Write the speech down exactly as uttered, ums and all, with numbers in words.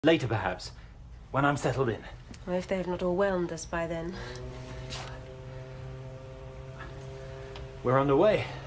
Later, perhaps, when I'm settled in. Well, if they have not all whelmed us by then. We're underway.